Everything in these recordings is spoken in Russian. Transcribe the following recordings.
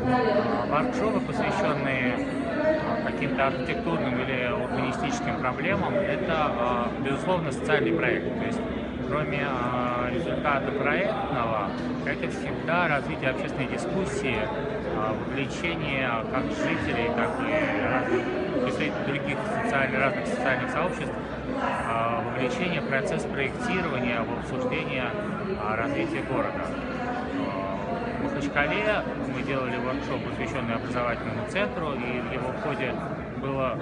Воркшопы, посвященные каким-то архитектурным или урбанистическим проблемам, это, безусловно, социальный проект. То есть, кроме результата проектного, это всегда развитие общественной дискуссии, вовлечение как жителей, так и представителей других разных социальных сообществ, вовлечение в процесс проектирования, в обсуждение развития города. В Махачкале мы делали воркшоп, посвященный образовательному центру, и в его ходе было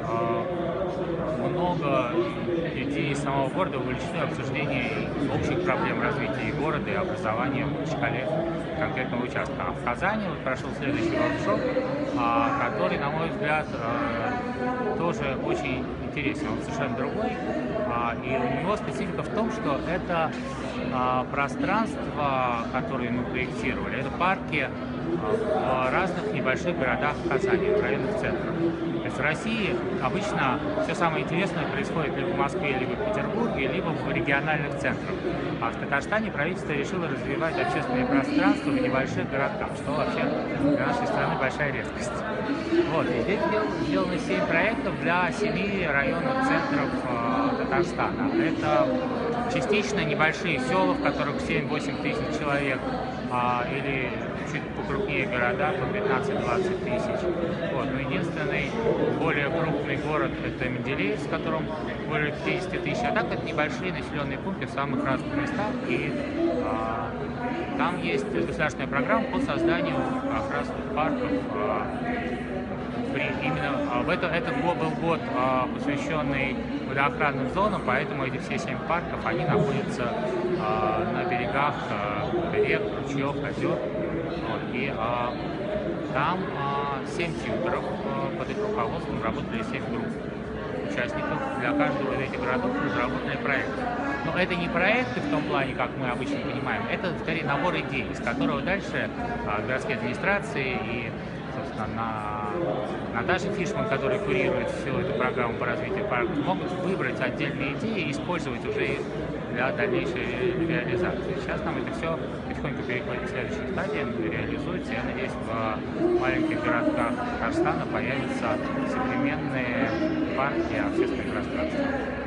много людей из самого города вовлечены в обсуждение общих проблем развития города и образования в Махачкале конкретного участка. А в Казани прошел следующий воркшоп, который, на мой взгляд, тоже очень интересен. Он совершенно другой, и у него специфика в том, что это пространство, которое мы проектировали, это парки в разных небольших городах Казани, в районных центрах. То есть в России обычно все самое интересное происходит либо в Москве, либо в Петербурге, либо в региональных центрах. А в Татарстане правительство решило развивать общественное пространство в небольших городах, что вообще для нашей страны большая редкость. Вот, и здесь сделано 7 проектов для 7 районных центров Татарстана. Это частично небольшие села, в которых 7-8 тысяч человек, или чуть покрупнее города, по 15-20 тысяч. Вот. Но единственный более крупный город — это Менделеевск, в котором более 50 тысяч. А так это небольшие населенные пункты в самых разных местах. И там есть государственная программа по созданию как раз парков. Этот год был год, посвященный водоохранным зонам, поэтому эти все 7 парков, они находятся на берегах рек, ручьев, озер. Вот, и там 7 тьюторов под их руководством работали 7 групп участников. Для каждого из этих городов разработали проекты. Но это не проекты в том плане, как мы обычно понимаем, это скорее набор идей, из которого дальше городские администрации и, собственно, Наташа Фишман, которая курирует всю эту программу по развитию парков, могут выбрать отдельные идеи и использовать уже их для дальнейшей реализации. Сейчас нам это все потихоньку переходит к следующим стадиям, реализуется. Я надеюсь, в маленьких городках Татарстана появятся современные парки общественных пространств.